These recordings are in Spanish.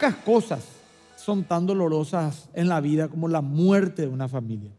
Pocas cosas son tan dolorosas en la vida como la muerte de una familia.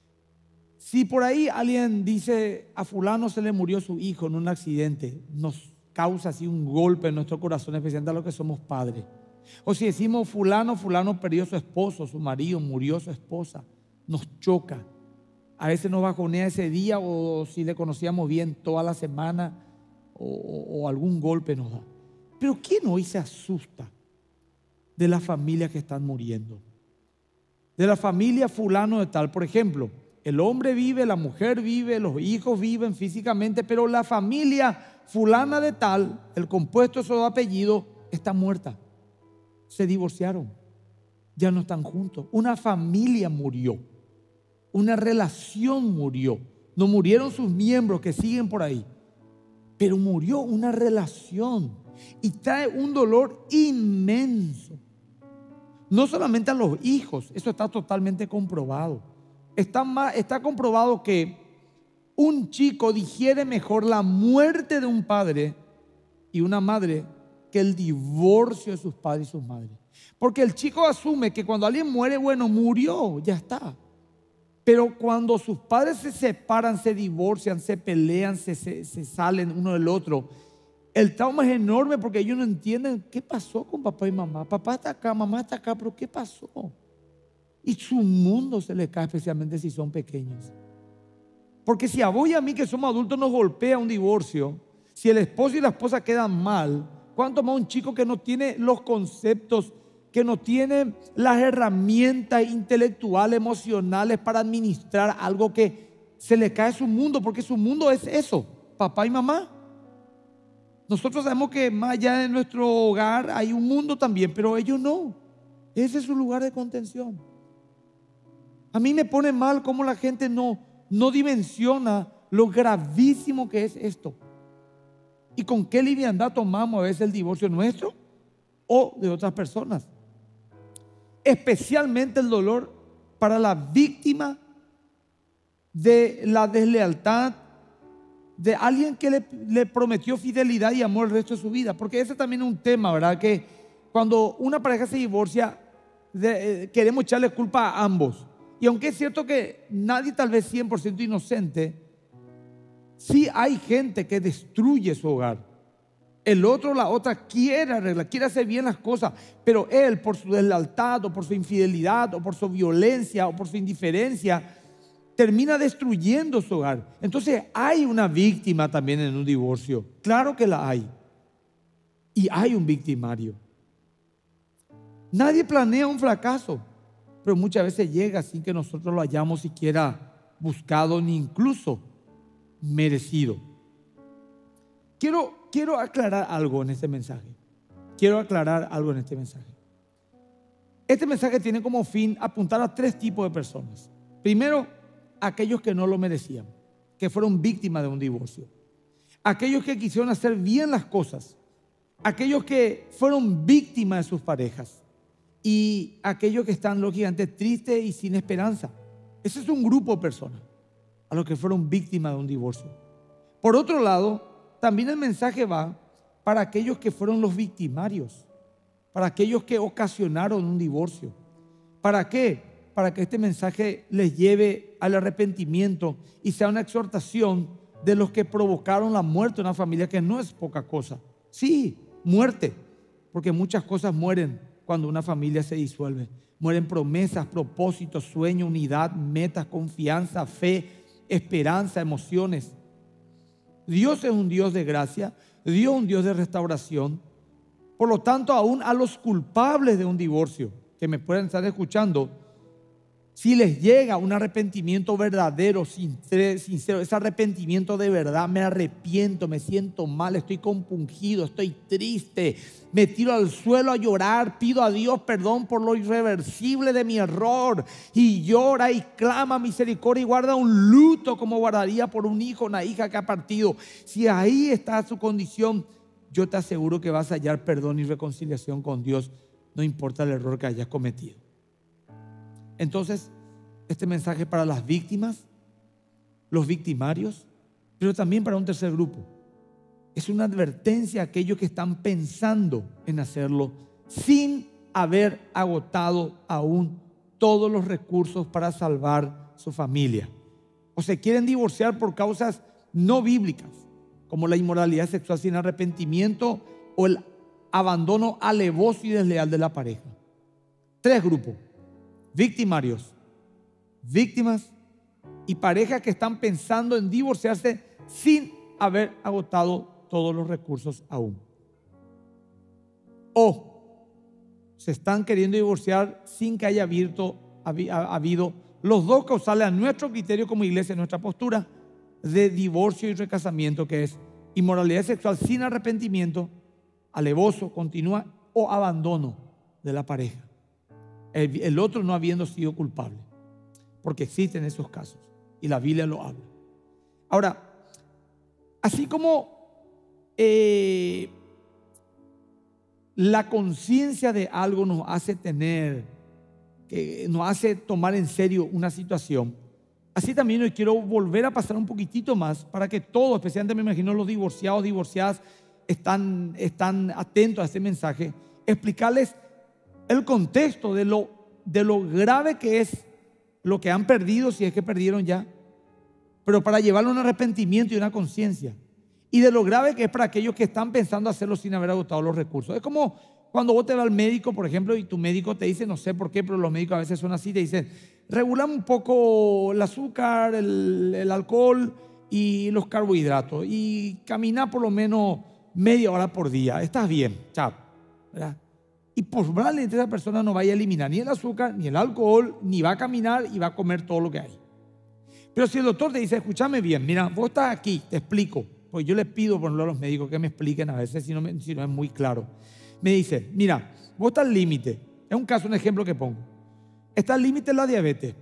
Si por ahí alguien dice a fulano se le murió su hijo en un accidente, nos causa así un golpe en nuestro corazón, especialmente a los que somos padres. O si decimos fulano perdió su esposo, su marido, murió su esposa, nos choca. A veces nos bajonea ese día, o si le conocíamos bien toda la semana, o algún golpe nos da. Pero ¿quién hoy se asusta de las familias que están muriendo? De la familia fulano de tal. Por ejemplo, el hombre vive, la mujer vive, los hijos viven físicamente, pero la familia fulana de tal, el compuesto de su apellido, está muerta. Se divorciaron, ya no están juntos. Una familia murió, una relación murió. No murieron sus miembros que siguen por ahí, pero murió una relación y trae un dolor inmenso. No solamente a los hijos, eso está totalmente comprobado. Está comprobado que un chico digiere mejor la muerte de un padre y una madre que el divorcio de sus padres y sus madres. Porque el chico asume que cuando alguien muere, bueno, murió, ya está. Pero cuando sus padres se separan, se divorcian, se pelean, se salen uno del otro, el trauma es enorme porque ellos no entienden qué pasó con papá y mamá. Papá está acá, mamá está acá, pero ¿qué pasó? Y su mundo se les cae, especialmente si son pequeños. Porque si a vos y a mí que somos adultos nos golpea un divorcio, si el esposo y la esposa quedan mal, ¿cuánto más un chico que no tiene los conceptos, que no tiene las herramientas intelectuales, emocionales para administrar algo que se le cae a su mundo? Porque su mundo es eso, papá y mamá. Nosotros sabemos que más allá de nuestro hogar hay un mundo también, pero ellos no. Ese es su lugar de contención. A mí me pone mal cómo la gente no dimensiona lo gravísimo que es esto. Y con qué liviandad tomamos a veces el divorcio nuestro o de otras personas. Especialmente el dolor para la víctima de la deslealtad de alguien que le prometió fidelidad y amor el resto de su vida. Porque ese también es un tema, ¿verdad? Que cuando una pareja se divorcia, queremos echarle culpa a ambos. Y aunque es cierto que nadie tal vez 100% inocente, sí hay gente que destruye su hogar. El otro, la otra quiere arreglar, quiere hacer bien las cosas, pero él por su deslealtad o por su infidelidad o por su violencia o por su indiferencia termina destruyendo su hogar. Entonces hay una víctima también en un divorcio. Claro que la hay. Y hay un victimario. Nadie planea un fracaso, pero muchas veces llega sin que nosotros lo hayamos siquiera buscado ni incluso merecido. Quiero aclarar algo en este mensaje. Este mensaje tiene como fin apuntar a 3 tipos de personas. Primero, aquellos que no lo merecían, que fueron víctimas de un divorcio. Aquellos que quisieron hacer bien las cosas. Aquellos que fueron víctimas de sus parejas. Y aquellos que están lógicamente tristes y sin esperanza. Ese es un grupo de personas a los que fueron víctimas de un divorcio. Por otro lado, también el mensaje va para aquellos que fueron los victimarios, para aquellos que ocasionaron un divorcio. ¿Para qué? Para que este mensaje les lleve al arrepentimiento y sea una exhortación de los que provocaron la muerte de una familia, que no es poca cosa. Sí, muerte, porque muchas cosas mueren cuando una familia se disuelve. Mueren promesas, propósitos, sueños, unidad, metas, confianza, fe, esperanza, emociones. Dios es un Dios de gracia, Dios es un Dios de restauración. Por lo tanto, aún a los culpables de un divorcio que me pueden estar escuchando, si les llega un arrepentimiento verdadero, sincero, ese arrepentimiento de verdad, me arrepiento, me siento mal, estoy compungido, estoy triste, me tiro al suelo a llorar, pido a Dios perdón por lo irreversible de mi error, y llora y clama misericordia y guarda un luto como guardaría por un hijo o una hija que ha partido. Si ahí está su condición, yo te aseguro que vas a hallar perdón y reconciliación con Dios, no importa el error que hayas cometido. Entonces, este mensaje para las víctimas, los victimarios, pero también para un tercer grupo. Es una advertencia a aquellos que están pensando en hacerlo sin haber agotado aún todos los recursos para salvar su familia. O se quieren divorciar por causas no bíblicas, como la inmoralidad sexual sin arrepentimiento o el abandono alevoso y desleal de la pareja. 3 grupos: victimarios, víctimas y parejas que están pensando en divorciarse sin haber agotado todos los recursos aún. O se están queriendo divorciar sin que haya habido los dos causales a nuestro criterio como iglesia, nuestra postura de divorcio y recasamiento, que es inmoralidad sexual sin arrepentimiento, alevoso, continua o abandono de la pareja. El otro no habiendo sido culpable, porque existen esos casos y la Biblia lo habla. Ahora, así como la conciencia de algo nos hace nos hace tomar en serio una situación, así también hoy quiero volver a pasar un poquitito más para que todos, especialmente me imagino los divorciados, divorciadas, están atentos a este mensaje, explicarles el contexto de lo grave que es lo que han perdido, si es que perdieron ya, pero para llevarlo a un arrepentimiento y una conciencia, y de lo grave que es para aquellos que están pensando hacerlo sin haber agotado los recursos. Es como cuando vos te vas al médico, por ejemplo, y tu médico te dice, no sé por qué, pero los médicos a veces son así, te dicen, regulamos un poco el azúcar, el alcohol y los carbohidratos, y camina por lo menos media hora por día, estás bien, chao, ¿verdad? Y probablemente esa persona no vaya a eliminar ni el azúcar, ni el alcohol, ni va a caminar y va a comer todo lo que hay. Pero si el doctor te dice, escúchame bien, mira, vos estás aquí, te explico, pues yo les pido por ejemplo a los médicos que me expliquen a veces si no es muy claro. Me dice, mira, vos estás al límite, es un ejemplo que pongo, está al límite de la diabetes.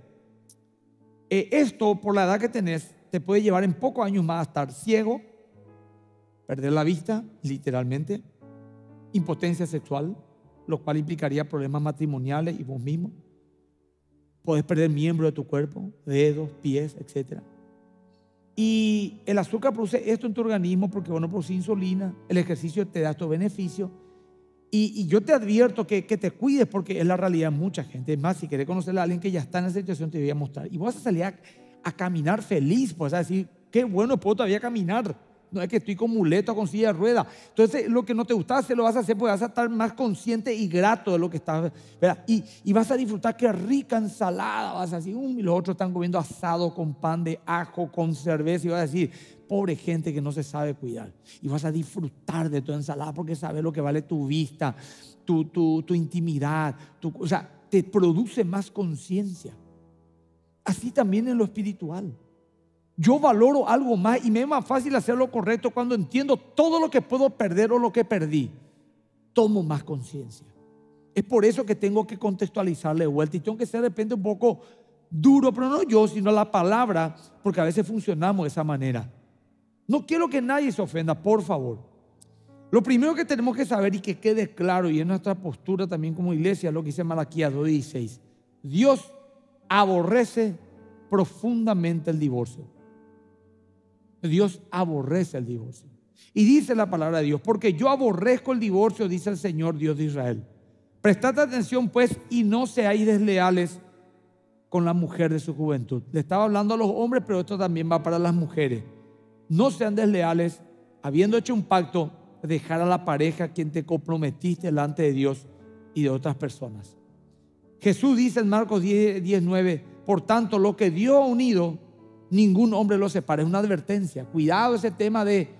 Esto por la edad que tenés te puede llevar en pocos años más a estar ciego, perder la vista literalmente, impotencia sexual, lo cual implicaría problemas matrimoniales y vos mismo. Podés perder miembros de tu cuerpo, dedos, pies, etc. Y el azúcar produce esto en tu organismo porque vos no produces insulina, el ejercicio te da estos beneficios. Y yo te advierto que te cuides porque es la realidad de mucha gente. Es más, si querés conocer a alguien que ya está en esa situación, te voy a mostrar. Y vas a salir a caminar feliz, pues a decir, qué bueno, puedo todavía caminar. No es que estoy con muleta o con silla de ruedas. Entonces, lo que no te gustaba hacer, lo vas a hacer porque vas a estar más consciente y grato de lo que estás, ¿verdad? Y vas a disfrutar qué rica ensalada. Vas a decir, y los otros están comiendo asado con pan de ajo, con cerveza. Y vas a decir, pobre gente que no se sabe cuidar. Y vas a disfrutar de tu ensalada porque sabes lo que vale tu vista, tu intimidad. O sea, te produce más conciencia. Así también en lo espiritual. Yo valoro algo más y me es más fácil hacer lo correcto cuando entiendo todo lo que puedo perder o lo que perdí. Tomo más conciencia. Es por eso que tengo que contextualizarle de vuelta y tengo que ser de repente un poco duro, pero no yo, sino la palabra, porque a veces funcionamos de esa manera. No quiero que nadie se ofenda, por favor. Lo primero que tenemos que saber y que quede claro, y es nuestra postura también como iglesia, lo que dice Malaquías 2:16, Dios aborrece profundamente el divorcio. Dios aborrece el divorcio. Y dice la palabra de Dios, porque yo aborrezco el divorcio, dice el Señor Dios de Israel. Prestad atención pues y no seáis desleales con la mujer de su juventud. Le estaba hablando a los hombres, pero esto también va para las mujeres. No sean desleales, habiendo hecho un pacto, dejar a la pareja a quien te comprometiste delante de Dios y de otras personas. Jesús dice en Marcos 10:9, por tanto, lo que Dios ha unido, ningún hombre lo separa. Es una advertencia. Cuidado ese tema de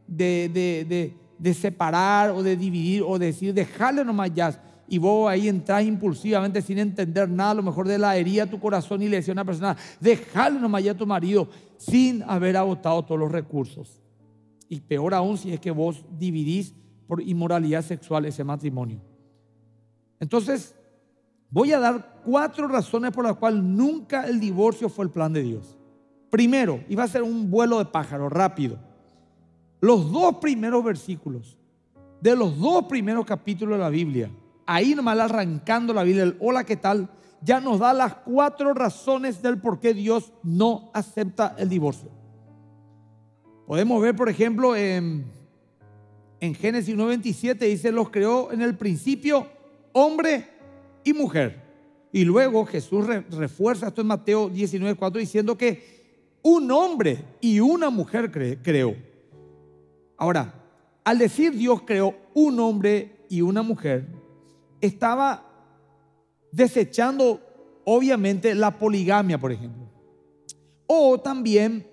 separar o de dividir o de decir, dejarle nomás ya. Y vos ahí entras impulsivamente sin entender nada, a lo mejor de la herida a tu corazón y le decís a una persona, dejarle nomás ya a tu marido sin haber agotado todos los recursos. Y peor aún si es que vos dividís por inmoralidad sexual ese matrimonio. Entonces, voy a dar 4 razones por las cuales nunca el divorcio fue el plan de Dios. Primero, y va a ser un vuelo de pájaro rápido. Los 2 primeros versículos de los 2 primeros capítulos de la Biblia, ahí nomás arrancando la Biblia, el hola, ¿qué tal? Ya nos da las 4 razones del por qué Dios no acepta el divorcio. Podemos ver, por ejemplo, en Génesis 1:27 dice, los creó en el principio hombre y mujer. Y luego Jesús refuerza esto en Mateo 19:4 diciendo que un hombre y una mujer creó. Ahora, al decir Dios creó un hombre y una mujer, estaba desechando obviamente la poligamia, por ejemplo. O también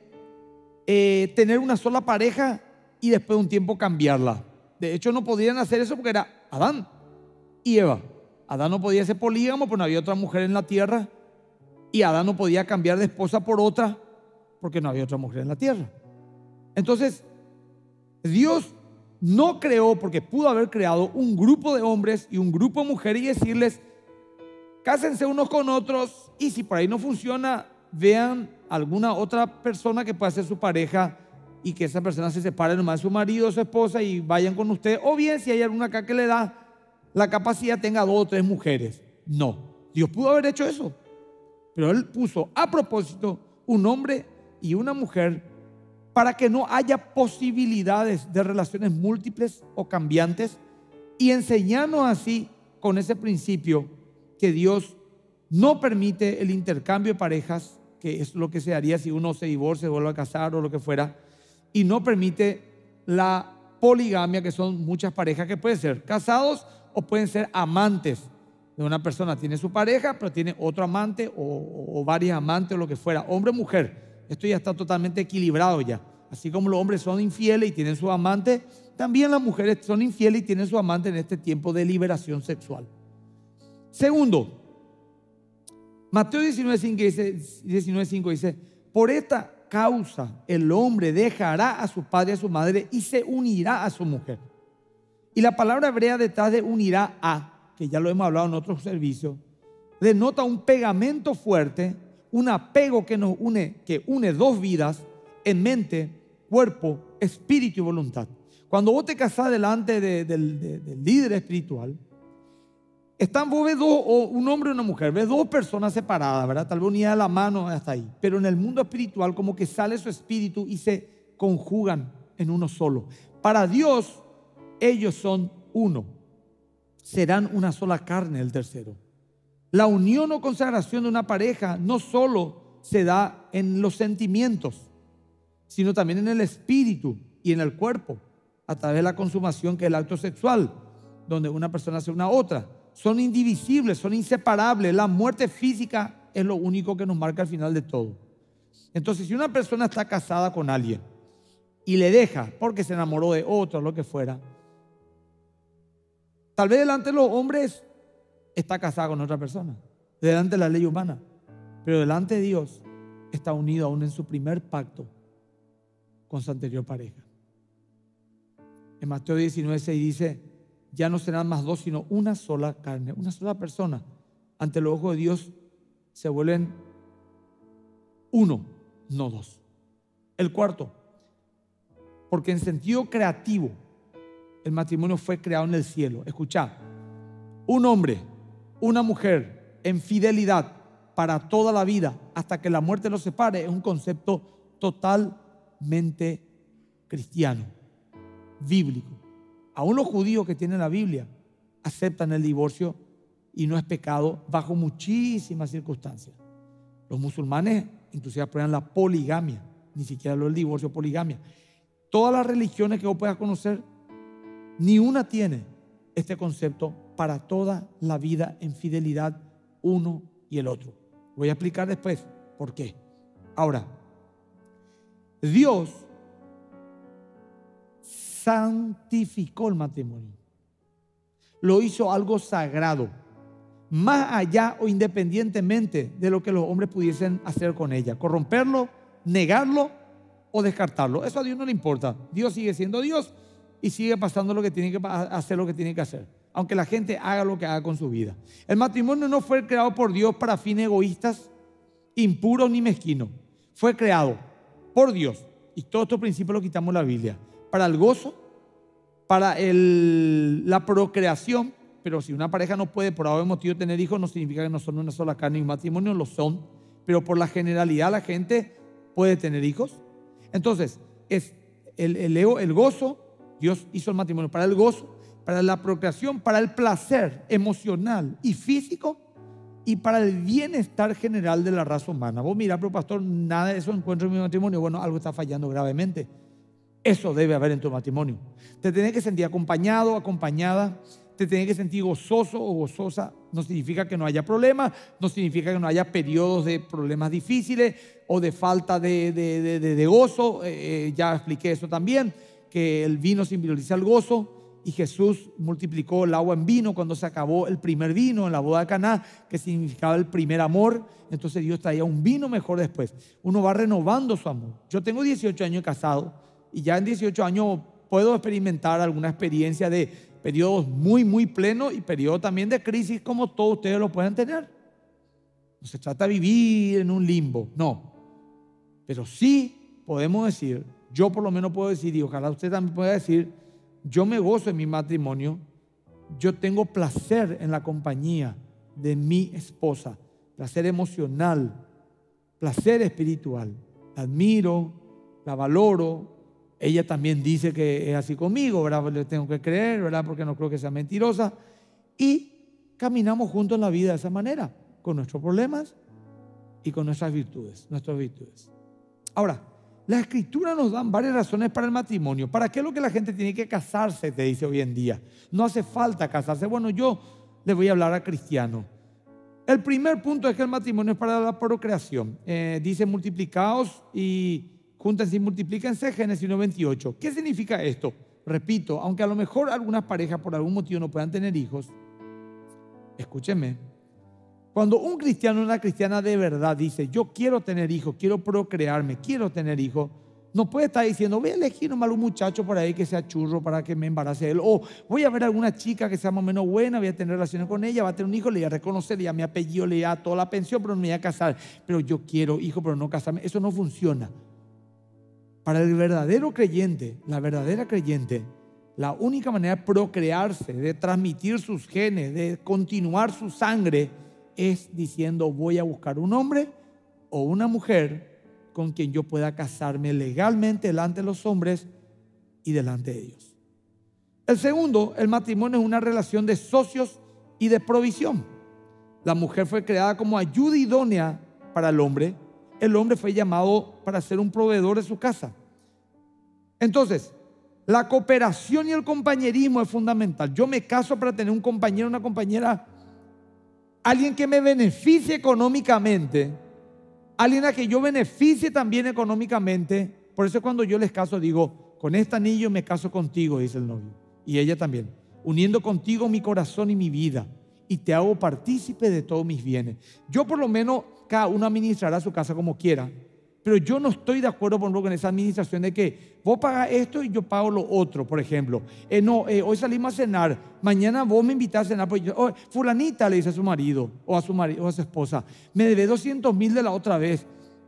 tener una sola pareja y después de un tiempo cambiarla. De hecho, no podían hacer eso porque era Adán y Eva. Adán no podía ser polígamo porque no había otra mujer en la tierra. Y Adán no podía cambiar de esposa por otra porque no había otra mujer en la tierra. Entonces, Dios no creó, porque pudo haber creado un grupo de hombres y un grupo de mujeres y decirles, cásense unos con otros, y si por ahí no funciona, vean alguna otra persona que pueda ser su pareja y que esa persona se separe nomás de su marido o su esposa y vayan con usted. O bien, si hay alguna acá que le da la capacidad, tenga 2 o 3 mujeres. No, Dios pudo haber hecho eso, pero Él puso a propósito un hombre y una mujer para que no haya posibilidades de relaciones múltiples o cambiantes, y enseñarnos así con ese principio que Dios no permite el intercambio de parejas, que es lo que se haría si uno se divorcia, se vuelve a casar o lo que fuera, y no permite la poligamia, que son muchas parejas que pueden ser casados o pueden ser amantes de una persona. Tiene su pareja, pero tiene otro amante o varios amantes o lo que fuera, hombre o mujer. Esto ya está totalmente equilibrado ya. Así como los hombres son infieles y tienen su amante, también las mujeres son infieles y tienen su amante en este tiempo de liberación sexual. Segundo, Mateo 19:5 dice, por esta causa el hombre dejará a su padre y a su madre y se unirá a su mujer. Y la palabra hebrea detrás de unirá a, que ya lo hemos hablado en otros servicios, denota un pegamento fuerte, un apego que nos une, que une 2 vidas en mente, cuerpo, espíritu y voluntad. Cuando vos te casás delante del líder espiritual, están, vos ves un hombre y una mujer, ves 2 personas separadas, ¿verdad? Tal vez unidas a la mano hasta ahí, pero en el mundo espiritual como que sale su espíritu y se conjugan en uno solo. Para Dios, ellos son uno, serán una sola carne el tercero. La unión o consagración de una pareja no solo se da en los sentimientos, sino también en el espíritu y en el cuerpo, a través de la consumación, que es el acto sexual, donde una persona hace una otra. Son indivisibles, son inseparables. La muerte física es lo único que nos marca al final de todo. Entonces, si una persona está casada con alguien y le deja porque se enamoró de otro, lo que fuera, tal vez delante de los hombres está casada con otra persona, delante de la ley humana, pero delante de Dios está unido aún en su primer pacto con su anterior pareja. En Mateo 19:6 dice, ya no serán más 2 sino una sola carne, una sola persona. Ante los ojos de Dios se vuelven uno, no 2. El cuarto, porque en sentido creativo el matrimonio fue creado en el cielo. Escuchá, un hombre, una mujer en fidelidad para toda la vida hasta que la muerte los separe es un concepto totalmente cristiano, bíblico. Aún los judíos que tienen la Biblia aceptan el divorcio y no es pecado bajo muchísimas circunstancias. Los musulmanes inclusive aprueban la poligamia, ni siquiera lo del divorcio, poligamia. Todas las religiones que vos puedas conocer, ni una tiene este concepto para toda la vida en fidelidad uno y el otro. Voy a explicar después por qué. Ahora, Dios santificó el matrimonio, lo hizo algo sagrado, más allá o independientemente de lo que los hombres pudiesen hacer con ella, corromperlo, negarlo o descartarlo. Eso a Dios no le importa. Dios sigue siendo Dios y sigue pasando lo que tiene que hacer, lo que tiene que hacer, aunque la gente haga lo que haga con su vida. El matrimonio no fue creado por Dios para fines egoístas, impuros ni mezquinos. Fue creado por Dios, y todos estos principios los quitamos de la Biblia, para el gozo, para la procreación. Pero si una pareja no puede por algún motivo tener hijos, no significa que no son una sola carne, y un matrimonio lo son, pero por la generalidad la gente puede tener hijos. Entonces es el gozo. Dios hizo el matrimonio para el gozo, para la procreación, para el placer emocional y físico y para el bienestar general de la raza humana. Vos mirá, pero pastor, nada de eso encuentro en mi matrimonio. Bueno, algo está fallando gravemente. Eso debe haber en tu matrimonio. Te tenés que sentir acompañado, acompañada. Te tenés que sentir gozoso o gozosa. No significa que no haya problemas, no significa que no haya periodos de problemas difíciles o de falta de gozo. Ya expliqué eso también, que el vino simboliza el gozo. Y Jesús multiplicó el agua en vino cuando se acabó el primer vino en la boda de Caná, que significaba el primer amor. Entonces Dios traía un vino mejor después. Uno va renovando su amor. Yo tengo 18 años casado y ya en 18 años puedo experimentar alguna experiencia de periodos muy, muy plenos y periodos también de crisis, como todos ustedes lo pueden tener. No se trata de vivir en un limbo, no. Pero sí podemos decir, yo por lo menos puedo decir, y ojalá usted también pueda decir, yo me gozo en mi matrimonio, yo tengo placer en la compañía de mi esposa, placer emocional, placer espiritual. La admiro, la valoro. Ella también dice que es así conmigo, ¿verdad? Le tengo que creer, ¿verdad? Porque no creo que sea mentirosa. Y caminamos juntos en la vida de esa manera, con nuestros problemas y con nuestras virtudes. Ahora, la Escritura nos dan varias razones para el matrimonio. ¿Para qué es lo que la gente tiene que casarse? Te dice hoy en día. No hace falta casarse. Bueno, yo le voy a hablar a cristianos. El primer punto es que el matrimonio es para la procreación. Dice multiplicaos y júntense y multiplíquense, Génesis 1:28. ¿Qué significa esto? Repito, aunque a lo mejor algunas parejas por algún motivo no puedan tener hijos, escúchenme. Cuando un cristiano o una cristiana de verdad dice, yo quiero tener hijos, quiero procrearme, quiero tener hijos, no puede estar diciendo, voy a elegir nomás un muchacho por ahí que sea churro para que me embarace él, o voy a ver alguna chica que sea más o menos buena, voy a tener relaciones con ella, va a tener un hijo, le voy a reconocer, le voy a mi apellido, le voy a toda la pensión, pero no me voy a casar, pero yo quiero hijo, pero no casarme. Eso no funciona. Para el verdadero creyente, la verdadera creyente, la única manera de procrearse, de transmitir sus genes, de continuar su sangre, es diciendo, voy a buscar un hombre o una mujer con quien yo pueda casarme legalmente delante de los hombres y delante de ellos. El segundo, el matrimonio es una relación de socios y de provisión. La mujer fue creada como ayuda idónea para el hombre fue llamado para ser un proveedor de su casa. Entonces, la cooperación y el compañerismo es fundamental. Yo me caso para tener un compañero, una compañera, alguien que me beneficie económicamente, alguien a que yo beneficie también económicamente. Por eso cuando yo les caso digo, con este anillo me caso contigo, dice el novio, y ella también, uniendo contigo mi corazón y mi vida, y te hago partícipe de todos mis bienes. Yo por lo menos, cada uno administrará su casa como quiera, pero yo no estoy de acuerdo, por ejemplo, con esa administración de que vos pagas esto y yo pago lo otro, por ejemplo. Hoy salimos a cenar, mañana vos me invitás a cenar, pues fulanita le dice a su marido o a su esposa, me debe 200,000 de la otra vez.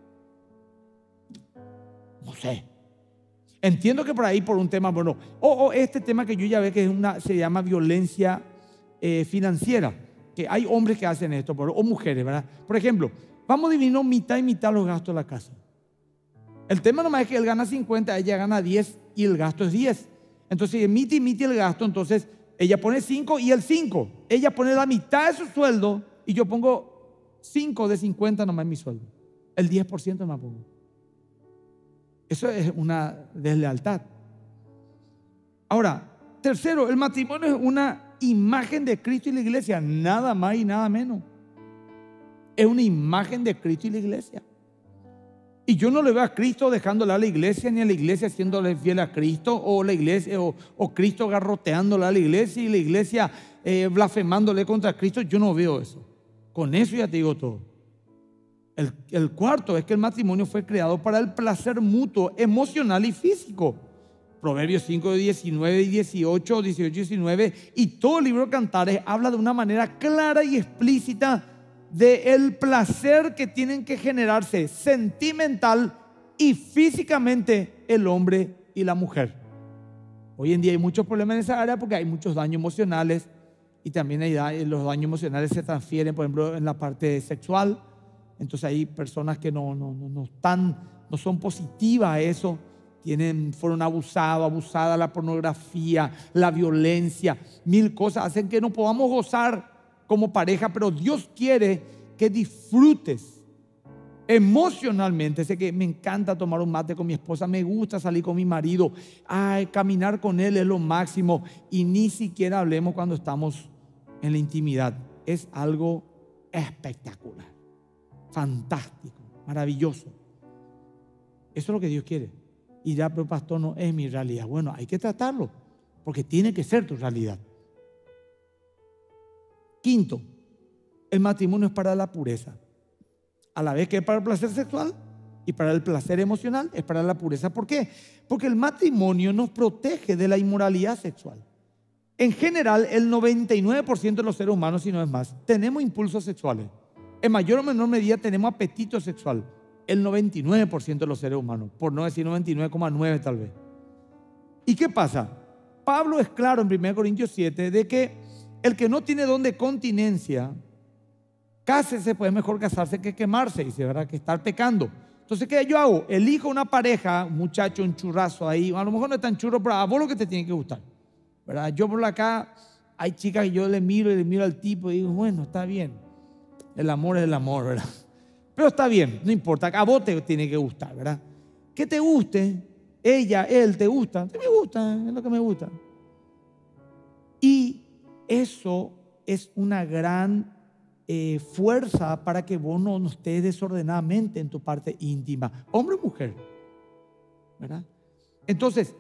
No sé. Entiendo que por ahí, por un tema, bueno, este tema que yo ya ve que se llama violencia financiera, que hay hombres que hacen esto, o mujeres, ¿verdad? Por ejemplo, vamos a dividir mitad y mitad los gastos de la casa. El tema nomás es que él gana 50, ella gana 10 y el gasto es 10. Entonces, mite y mite el gasto, entonces ella pone 5 y el 5. Ella pone la mitad de su sueldo y yo pongo 5 de 50 nomás en mi sueldo. El 10% nomás pongo. Eso es una deslealtad. Ahora, tercero, el matrimonio es una imagen de Cristo y la iglesia, nada más y nada menos. Es una imagen de Cristo y la iglesia. Y yo no le veo a Cristo dejándole a la iglesia, ni a la iglesia haciéndole fiel a Cristo, o la iglesia, o Cristo garroteándole a la iglesia y la iglesia blasfemándole contra Cristo. Yo no veo eso. Con eso ya te digo todo. El cuarto es que el matrimonio fue creado para el placer mutuo, emocional y físico. Proverbios 5, 19 y 18, 18 y 19, y todo el libro de Cantares habla de una manera clara y explícita del placer que tienen que generarse sentimental y físicamente el hombre y la mujer. Hoy en día hay muchos problemas en esa área porque hay muchos daños emocionales y también los daños emocionales se transfieren, por ejemplo, en la parte sexual. Entonces hay personas que no son positivas a eso fueron abusadas, la pornografía, la violencia, mil cosas hacen que no podamos gozar como pareja, pero Dios quiere que disfrutes emocionalmente. Sé que me encanta tomar un mate con mi esposa, me gusta salir con mi marido, caminar con él es lo máximo, y ni siquiera hablemos cuando estamos en la intimidad. Es algo espectacular, fantástico, maravilloso. Eso es lo que Dios quiere. Y ya, pero pastor, no es mi realidad. Bueno, hay que tratarlo, porque tiene que ser tu realidad. Quinto, el matrimonio es para la pureza. A la vez que es para el placer sexual y para el placer emocional, es para la pureza. ¿Por qué? Porque el matrimonio nos protege de la inmoralidad sexual. En general, el 99% de los seres humanos, si no es más, tenemos impulsos sexuales. En mayor o menor medida tenemos apetito sexual. El 99% de los seres humanos, por no decir 99,9 tal vez. ¿Y qué pasa? Pablo es claro en 1 Corintios 7 de que el que no tiene don de continencia, cásese, pues es mejor casarse que quemarse, dice, ¿verdad? Que estar pecando. Entonces, ¿qué yo hago? Elijo una pareja, un muchacho, un churrazo ahí, a lo mejor no es tan churro, pero a vos lo que te tiene que gustar, ¿verdad? Yo por acá, hay chicas que yo le miro al tipo y digo, bueno, está bien, el amor es el amor, ¿verdad? Pero está bien, no importa, a vos te tiene que gustar, ¿verdad? Que te guste, ella, él, te gusta, me gusta, es lo que me gusta. Y eso es una gran fuerza para que vos no estés desordenadamente en tu parte íntima, hombre o mujer, ¿verdad? Entonces,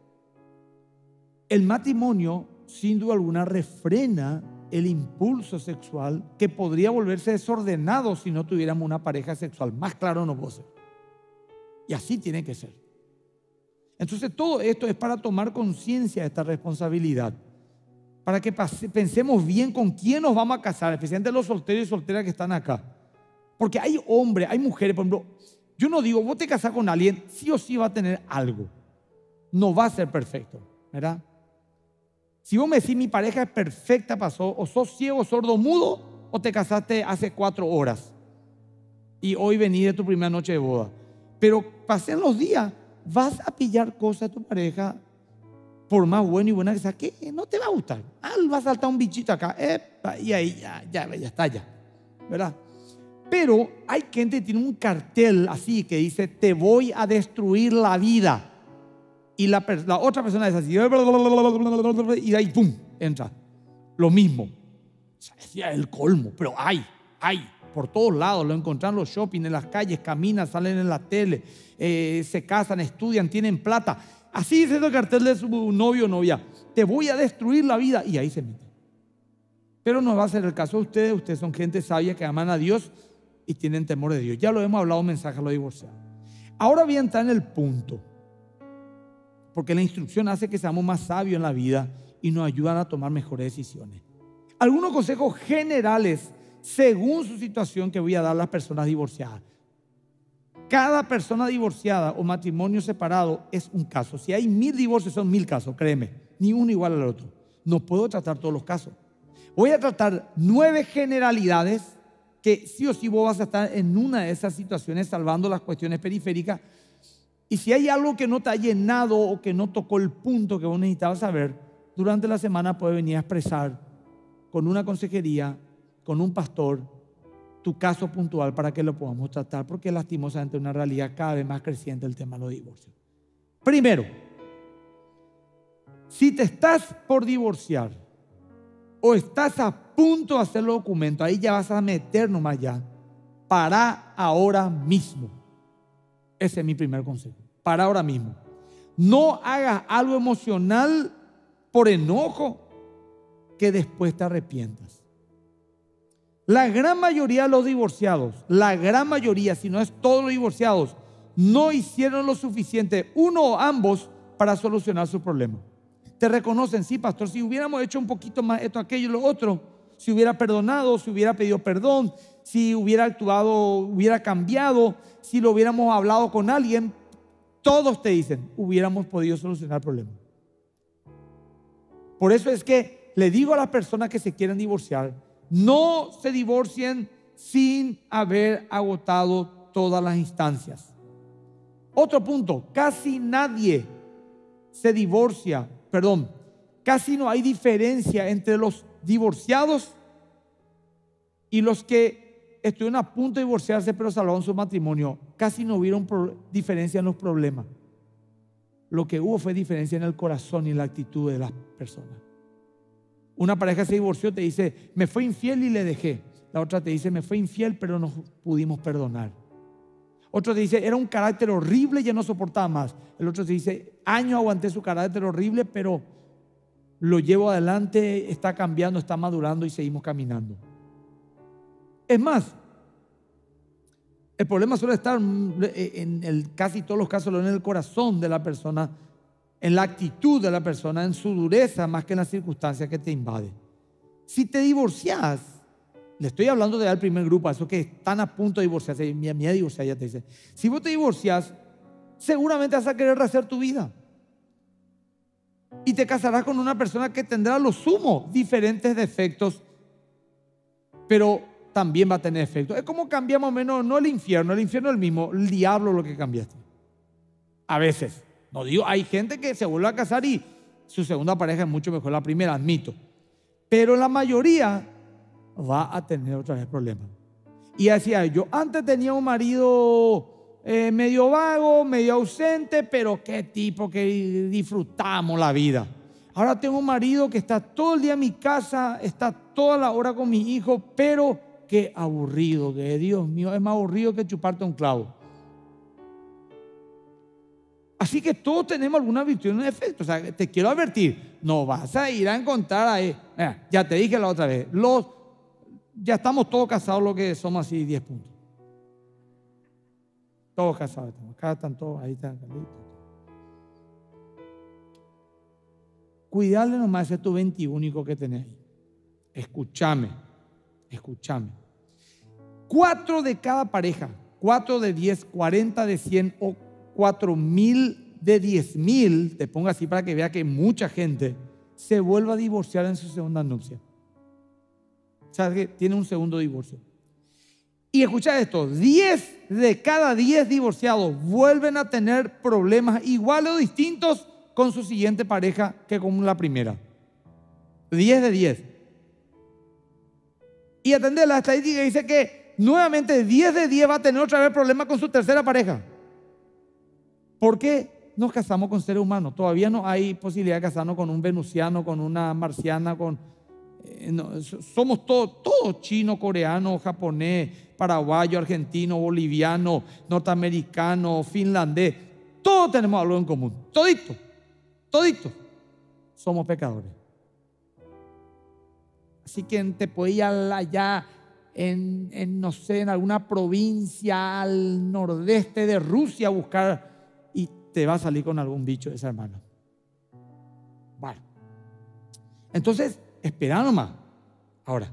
el matrimonio sin duda alguna refrena el impulso sexual que podría volverse desordenado si no tuviéramos una pareja sexual. Más claro no puedo ser. Y así tiene que ser. Entonces todo esto es para tomar conciencia de esta responsabilidad, para que pensemos bien con quién nos vamos a casar, especialmente los solteros y solteras que están acá. Porque hay hombres, hay mujeres, por ejemplo, yo no digo, vos te casás con alguien, sí o sí va a tener algo. No va a ser perfecto, ¿verdad? Si vos me decís, mi pareja es perfecta, pasó, o sos ciego, sordo, mudo, o te casaste hace 4 horas y hoy venís de tu primera noche de boda. Pero pasen los días, vas a pillar cosas de tu pareja, por más bueno y buena que sea, que no te va a gustar. Va a saltar un bichito acá, y ahí ya está, ¿verdad? Pero hay gente que tiene un cartel así que dice, te voy a destruir la vida. Y la otra persona es así, y de ahí pum, entra. Lo mismo. O sea, es el colmo, pero hay, por todos lados. Lo encuentran en los shopping, en las calles, caminan, salen en la tele, se casan, estudian, tienen plata. Así dice el cartel de su novio o novia, te voy a destruir la vida. Y ahí se mete. Pero no va a ser el caso de ustedes. Ustedes son gente sabia que aman a Dios y tienen temor de Dios. Ya lo hemos hablado en mensaje a los divorciados. Ahora voy a entrar en el punto, porque la instrucción hace que seamos más sabios en la vida y nos ayudan a tomar mejores decisiones. Algunos consejos generales según su situación que voy a dar a las personas divorciadas. Cada persona divorciada o matrimonio separado es un caso. Si hay 1000 divorcios, son 1000 casos, créeme. Ni uno igual al otro. No puedo tratar todos los casos. Voy a tratar 9 generalidades que sí o sí vos vas a estar en una de esas situaciones, salvando las cuestiones periféricas. Y si hay algo que no te ha llenado o que no tocó el punto que vos necesitabas saber, durante la semana puedes venir a expresar con una consejería, con un pastor, tu caso puntual para que lo podamos tratar, porque lastimosamente es una realidad cada vez más creciente el tema de los divorcios. Primero, si te estás por divorciar o estás a punto de hacer los documentos, ahí ya vas a meter nomás ya, para ahora mismo. Ese es mi primer consejo. Para ahora mismo. No hagas algo emocional por enojo que después te arrepientas. La gran mayoría de los divorciados, la gran mayoría, si no es todos los divorciados, no hicieron lo suficiente, uno o ambos, para solucionar su problema. Te reconocen, sí, pastor, si hubiéramos hecho un poquito más esto, aquello y lo otro, si hubiera perdonado, si hubiera pedido perdón, si hubiera actuado, hubiera cambiado, si lo hubiéramos hablado con alguien, todos te dicen, hubiéramos podido solucionar el problema. Por eso es que le digo a las personas que se quieren divorciar, no se divorcien sin haber agotado todas las instancias. Otro punto, casi nadie se divorcia, casi no hay diferencia entre los divorciados y los que estuvieron a punto de divorciarse pero salvaron su matrimonio. Casi no hubieron diferencia en los problemas. Lo que hubo fue diferencia en el corazón y en la actitud de las personas. Una pareja se divorció, te dice, me fue infiel y le dejé. La otra te dice, me fue infiel pero nos pudimos perdonar. Otro te dice, era un carácter horrible y ya no soportaba más. El otro te dice, años aguanté su carácter horrible pero lo llevo adelante, está cambiando, está madurando y seguimos caminando. Es más, el problema suele estar casi todos los casos en el corazón de la persona, en la actitud de la persona, en su dureza, más que en las circunstancias que te invade. Si te divorcias, le estoy hablando al primer grupo, a esos que están a punto de divorciarse, mi amiga divorciada ya te dice, si vos te divorcias, seguramente vas a querer rehacer tu vida. Y te casarás con una persona que tendrá lo sumo diferentes defectos, pero también va a tener efectos. Es como cambiamos menos, no el infierno es el mismo, el diablo lo que cambiaste. A veces, no digo, hay gente que se vuelve a casar y su segunda pareja es mucho mejor la primera, admito. Pero la mayoría va a tener otra vez problemas. Y decía, yo antes tenía un marido medio vago, medio ausente, pero qué tipo que disfrutamos la vida. Ahora tengo un marido que está todo el día en mi casa, está toda la hora con mis hijos, pero qué aburrido, que Dios mío, es más aburrido que chuparte un clavo. Así que todos tenemos alguna virtud y un defecto. O sea, te quiero advertir, no vas a ir a encontrar ahí. Mira, ya te dije la otra vez, ya estamos todos casados, lo que somos así 10 puntos. Todos casados estamos. Acá están todos, ahí están. Cuidarle nomás ese tu 21 que tenés ahí. Escúchame. 4 de cada pareja, 4 de 10, 40 de 100 o 4,000 de 10,000, te pongo así para que vea que mucha gente se vuelve a divorciar en su segunda nupcia. ¿Sabes qué? Tiene un segundo divorcio. Y escucha esto, 10 de cada 10 divorciados vuelven a tener problemas iguales o distintos con su siguiente pareja que con la primera. 10 de 10. Y atender la estadística dice que nuevamente 10 de 10 va a tener otra vez problemas con su tercera pareja. ¿Por qué nos casamos con seres humanos? Todavía no hay posibilidad de casarnos con un venusiano, con una marciana, somos todos chino, coreano, japonés, paraguayo, argentino, boliviano, norteamericano, finlandés. Todos tenemos algo en común. Toditos somos pecadores. Así que te puedes ir allá no sé, en alguna provincia al nordeste de Rusia a buscar y te va a salir con algún bicho esa hermana. Bueno, entonces espera nomás. Ahora,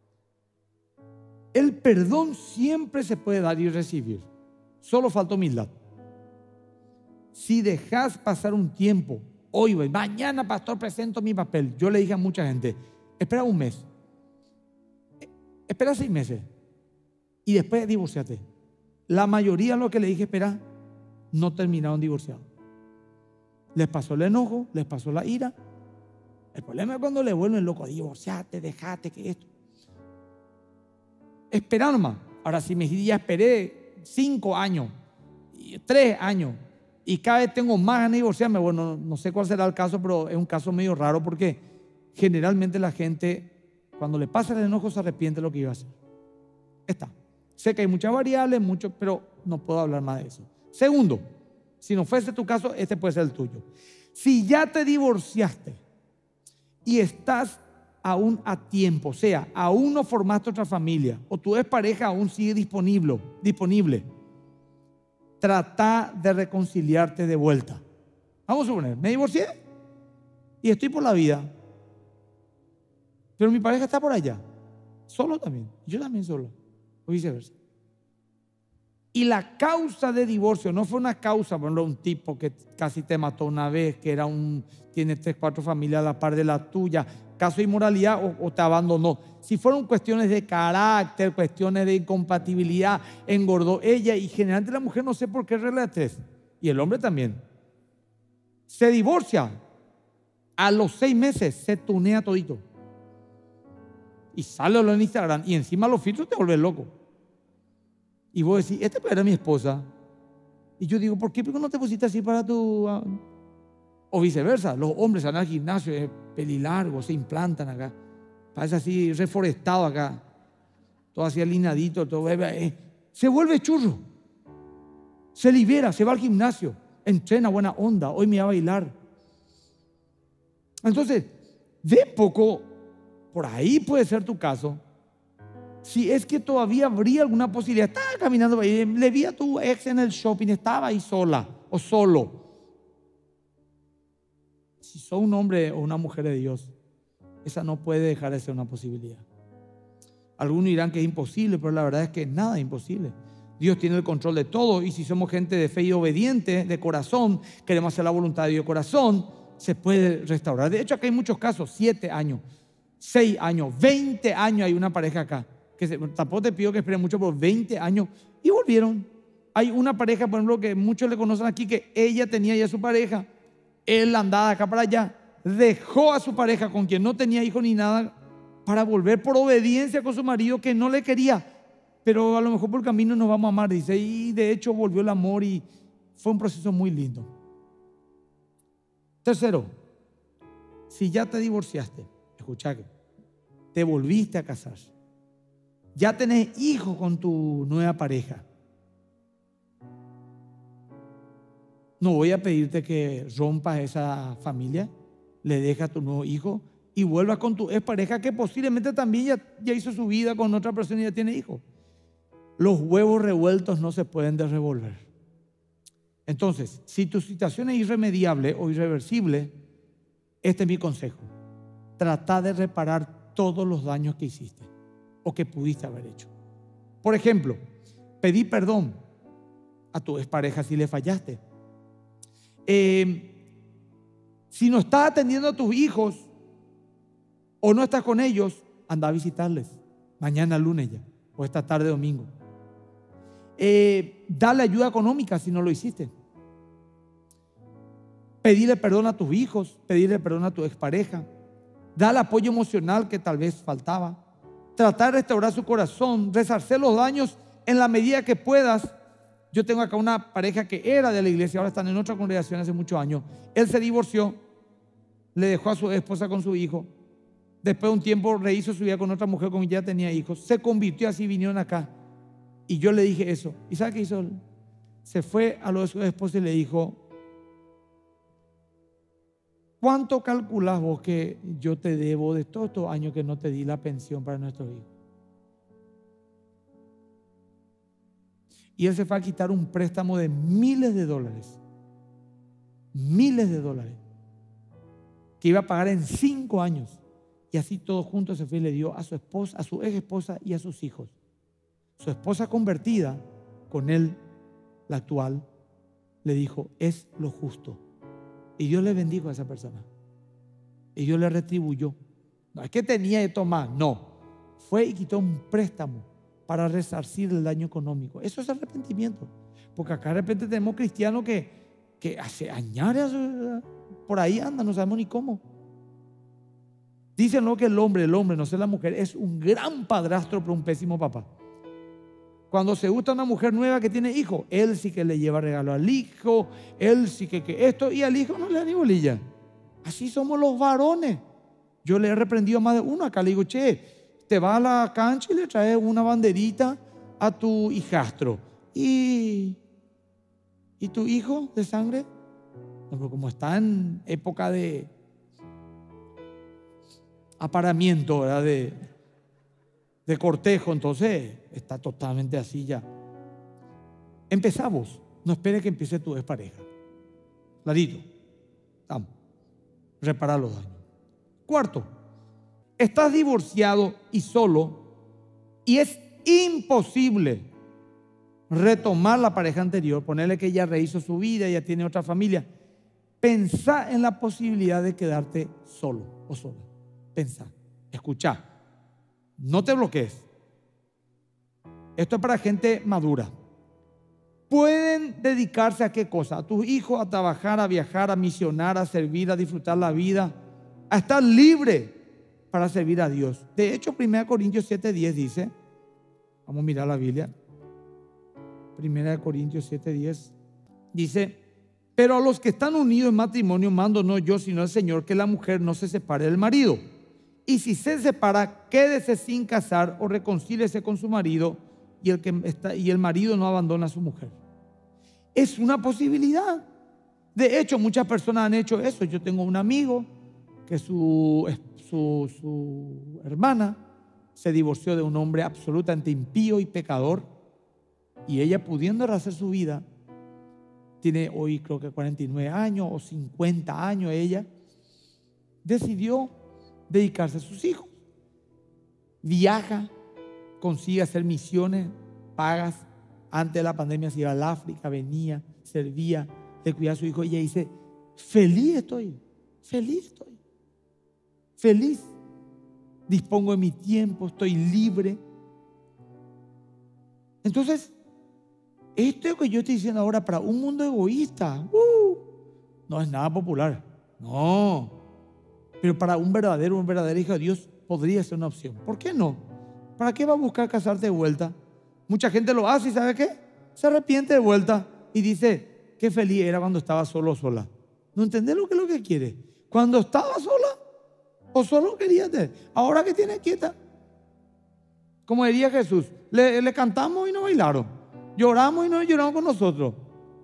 el perdón siempre se puede dar y recibir. Solo falta humildad. Si dejas pasar un tiempo, hoy, mañana, pastor, presento mi papel. Yo le dije a mucha gente, espera un mes, espera 6 meses y después divorciate. La mayoría de lo que le dije, espera, no terminaron divorciados. Les pasó el enojo, les pasó la ira. El problema es cuando le vuelven loco, divorciate, dejate, que esto. Espera nomás. Ahora, si me ya esperé 5 años, 3 años, y cada vez tengo más ganas de divorciarme, bueno, no sé cuál será el caso, pero es un caso medio raro porque generalmente la gente, cuando le pasa el enojo, se arrepiente de lo que iba a hacer. Está. Sé que hay muchas variables, pero no puedo hablar más de eso. Segundo, si no fuese tu caso, este puede ser el tuyo. Si ya te divorciaste y estás aún a tiempo, o sea, aún no formaste otra familia, o tu expareja aún sigue disponible, trata de reconciliarte de vuelta. Vamos a suponer, me divorcié y estoy por la vida, pero mi pareja está por allá, solo también, yo también solo, o viceversa. Y la causa de divorcio no fue una causa, por ejemplo, un tipo que casi te mató una vez, que tiene 3, 4 familias a la par de la tuya, caso de inmoralidad o te abandonó. Si fueron cuestiones de carácter, cuestiones de incompatibilidad, engordó ella, y generalmente la mujer, no sé por qué, regla de 3. y el hombre también. Se divorcia. A los 6 meses se tunea todito. Y sale en Instagram. Y encima los filtros te vuelven loco. Y vos decís, esta era mi esposa. Y yo digo, ¿por qué no te pusiste así para tu...? O viceversa. Los hombres van al gimnasio, pelilargo, se implantan acá. Parece así reforestado acá. Todo así alineadito. Todo, se vuelve churro. Se libera, se va al gimnasio. Entrena buena onda. Hoy me va a bailar. Entonces, de poco, por ahí puede ser tu caso. Si es que todavía habría alguna posibilidad. Estaba caminando, le vi a tu ex en el shopping, estaba ahí sola o solo. Si sos un hombre o una mujer de Dios, esa no puede dejar de ser una posibilidad. Algunos dirán que es imposible, pero la verdad es que nada es imposible. Dios tiene el control de todo, y si somos gente de fe y obediente, de corazón, queremos hacer la voluntad de Dios de corazón, se puede restaurar. De hecho, acá hay muchos casos, 7 años, 6 años, 20 años hay una pareja acá, que tampoco te pido que esperen mucho, por 20 años, y volvieron. Hay una pareja, por ejemplo, que muchos le conocen aquí, que ella tenía ya su pareja, él andaba de acá para allá, dejó a su pareja con quien no tenía hijo ni nada, para volver por obediencia con su marido que no le quería, pero a lo mejor por el camino nos vamos a amar, dice, y de hecho volvió el amor y fue un proceso muy lindo. Tercero, si ya te divorciaste, escucha que te volviste a casar, ya tenés hijos con tu nueva pareja, no voy a pedirte que rompas esa familia, le dejas a tu nuevo hijo y vuelvas con tu expareja que posiblemente también ya hizo su vida con otra persona y ya tiene hijos. Los huevos revueltos no se pueden revolver. Entonces, si tu situación es irremediable o irreversible, este es mi consejo. Trata de reparar todos los daños que hiciste o que pudiste haber hecho. Por ejemplo, pedí perdón a tu expareja si le fallaste. Si no estás atendiendo a tus hijos o no estás con ellos, anda a visitarles mañana lunes ya, o esta tarde domingo. Dale ayuda económica si no lo hiciste. Pedirle perdón a tus hijos, pedirle perdón a tu expareja. Dale apoyo emocional que tal vez faltaba. Tratar de restaurar su corazón, resarcer los daños en la medida que puedas. Yo tengo acá una pareja que era de la iglesia, ahora están en otra congregación hace muchos años. Él se divorció, le dejó a su esposa con su hijo. Después de un tiempo rehizo su vida con otra mujer con quien ya tenía hijos. Se convirtió así, vinieron acá. Y yo le dije eso. ¿Y sabe qué hizo él? Se fue a lo de su esposa y le dijo, ¿cuánto calculás vos que yo te debo de todos estos años que no te di la pensión para nuestros hijos? Y él se fue a quitar un préstamo de miles de dólares. Miles de dólares. Que iba a pagar en 5 años. Y así todos juntos se fue y le dio a su esposa, a su ex esposa y a sus hijos. Su esposa convertida, con él, la actual, le dijo, es lo justo. Y Dios le bendijo a esa persona. Y Dios le retribuyó. No es que tenía de tomar, no. Fue y quitó un préstamo para resarcir el daño económico. Eso es arrepentimiento. Porque acá de repente tenemos cristianos que hace años por ahí andan, no sabemos ni cómo. Dicen que el hombre, no sé la mujer, es un gran padrastro pero un pésimo papá. Cuando se gusta una mujer nueva que tiene hijo, él sí que le lleva regalo al hijo, él sí que esto, y al hijo no le da ni bolilla. Así somos los varones. Yo le he reprendido a más de uno acá, le digo, che, te vas a la cancha y le traes una banderita a tu hijastro. ¿Y tu hijo de sangre? Pero como está en época de aparamiento, ¿verdad? De cortejo, entonces está totalmente así ya. Empezamos. No espere que empiece tu expareja. Clarito. Vamos. Reparar los daños. Cuarto, estás divorciado y solo y es imposible retomar la pareja anterior, ponerle que ella rehizo su vida, ya tiene otra familia. Pensá en la posibilidad de quedarte solo o sola. Pensá, escuchá, no te bloquees. Esto es para gente madura. Puede pueden dedicarse a qué cosa, a tus hijos, a trabajar, a viajar, a misionar, a servir, a disfrutar la vida, a estar libre para servir a Dios. De hecho, 1 Corintios 7:10 dice, vamos a mirar la Biblia, 1 Corintios 7:10 dice: pero a los que están unidos en matrimonio mando no yo sino el Señor, que la mujer no se separe del marido, y si se separa, quédese sin casar o reconcíliese con su marido, y el marido no abandona a su mujer. Es una posibilidad. De hecho, muchas personas han hecho eso. Yo tengo un amigo que su hermana se divorció de un hombre absolutamente impío y pecador, y ella, pudiendo rehacer su vida, tiene hoy creo que 49 años o 50 años, ella decidió dedicarse a sus hijos. Viaja, consigue hacer misiones pagas. Antes de la pandemia se iba al África, venía, servía, le cuidaba a su hijo. Y ella dice: feliz estoy, feliz. Dispongo de mi tiempo, estoy libre. Entonces, esto que yo estoy diciendo ahora para un mundo egoísta, no es nada popular. No. Pero para un verdadero hijo de Dios podría ser una opción. ¿Por qué no? ¿Para qué va a buscar casarte de vuelta? Mucha gente lo hace y ¿sabe qué? Se arrepiente de vuelta y dice: qué feliz era cuando estaba solo o sola. ¿No entendés lo que quiere? Cuando estaba sola o solo quería tener. Ahora que tiene quieta. Como diría Jesús, le cantamos y no bailaron. Lloramos y no lloraron con nosotros.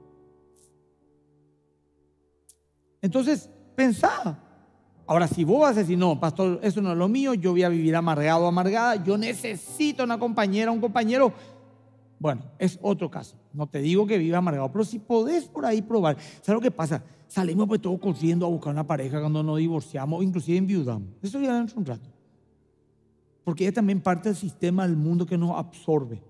Entonces, pensá. Ahora, si vos vas a decir: no, pastor, eso no es lo mío, yo voy a vivir amargado o amargada, yo necesito una compañera, un compañero. Bueno, es otro caso. No te digo que viva amargado, pero si podés por ahí probar. ¿Sabes lo que pasa? Salimos pues todos corriendo a buscar una pareja cuando nos divorciamos, inclusive enviudamos. Eso ya dentro de un rato. Porque es también parte del sistema del mundo que nos absorbe.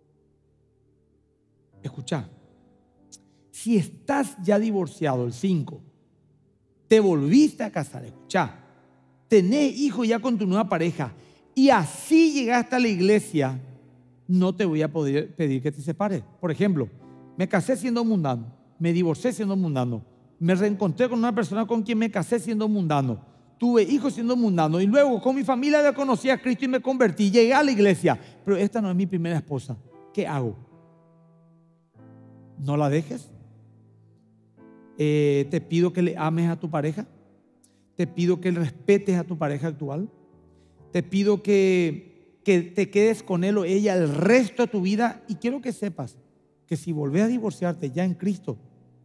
Escucha, si estás ya divorciado, el 5, te volviste a casar, escucha, tenés hijos ya con tu nueva pareja y así llegaste a la iglesia, no te voy a poder pedir que te separes. Por ejemplo, me casé siendo mundano, me divorcié siendo mundano, me reencontré con una persona con quien me casé siendo mundano, tuve hijos siendo mundano y luego con mi familia ya conocí a Cristo y me convertí, llegué a la iglesia, pero esta no es mi primera esposa. ¿Qué hago? No la dejes. Te pido que le ames a tu pareja. Te pido que respetes a tu pareja actual. Te pido que te quedes con él o ella el resto de tu vida. Y quiero que sepas que si volvés a divorciarte ya en Cristo,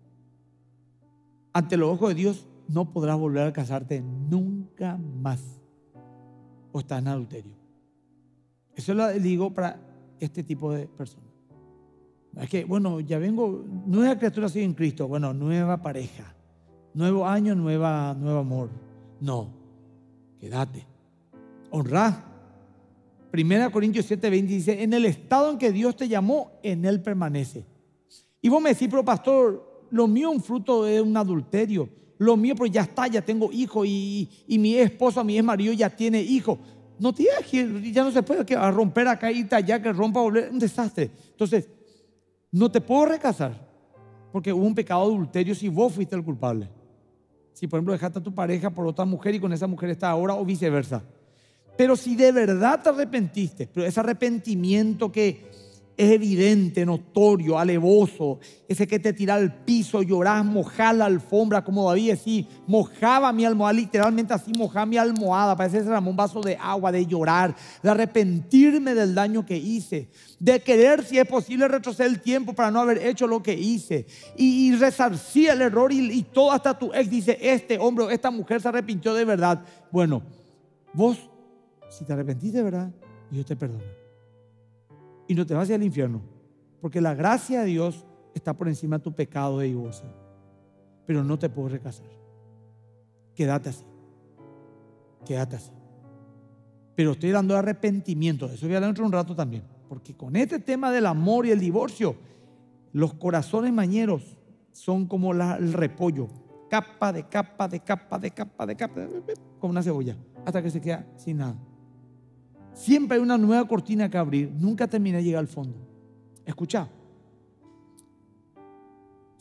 ante los ojos de Dios no podrás volver a casarte nunca más, o estás en adulterio. Eso lo digo para este tipo de personas. Es que, bueno, ya vengo, nueva criatura soy en Cristo. Bueno, nueva pareja, nuevo año, nuevo amor. No, quédate, honrá. 1 Corintios 7:20 dice: en el estado en que Dios te llamó, en él permanece. Y vos me decís: pero pastor, lo mío es un fruto de un adulterio. Lo mío, pues ya está, ya tengo hijos y mi esposo, mi ex marido ya tiene hijos. No te digas que ya no se puede, que a romper acá y allá, que rompa, volver, un desastre. Entonces, no te puedo recasar porque hubo un pecado de adulterio si vos fuiste el culpable. Si por ejemplo dejaste a tu pareja por otra mujer y con esa mujer estás ahora, o viceversa. Pero si de verdad te arrepentiste, pero ese arrepentimiento que es evidente, notorio, alevoso, ese que te tira al piso, llorás, mojás la alfombra, como David decía, mojaba mi almohada, literalmente así mojaba mi almohada, parece que se derramó un vaso de agua, de llorar, de arrepentirme del daño que hice, de querer, si es posible, retroceder el tiempo para no haber hecho lo que hice y resarcir el error y todo. Hasta tu ex dice: este hombre o esta mujer se arrepintió de verdad. Bueno, vos, si te arrepentís de verdad, Dios te perdona. Y no te vas hacia el infierno, porque la gracia de Dios está por encima de tu pecado de divorcio. Pero no te puedo recasar. Quédate así. Quédate así. Pero estoy dando arrepentimiento. Eso voy a hablar dentro de un rato también. Porque con este tema del amor y el divorcio, los corazones mañeros son como el repollo. Capa de capa de capa de capa de capa, como una cebolla, hasta que se queda sin nada. Siempre hay una nueva cortina que abrir. Nunca termina de llegar al fondo. Escucha,